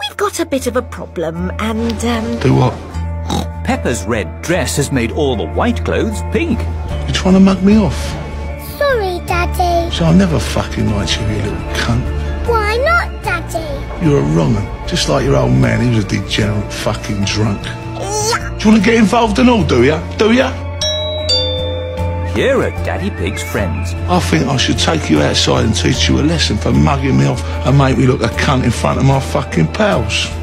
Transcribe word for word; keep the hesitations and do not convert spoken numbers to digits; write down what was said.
we've got a bit of a problem and, um... Do what? Peppa's red dress has made all the white clothes pink. You trying to mug me off? Sorry, Daddy. So I'll never fucking like you, you little cunt. Why not, Daddy? You're a wrong un. Just like your old man, he was a degenerate fucking drunk. Yuck. Do you want to get involved and all, do ya? Do ya? Here are Daddy Pig's friends. I think I should take you outside and teach you a lesson for mugging me off and make me look a cunt in front of my fucking pals.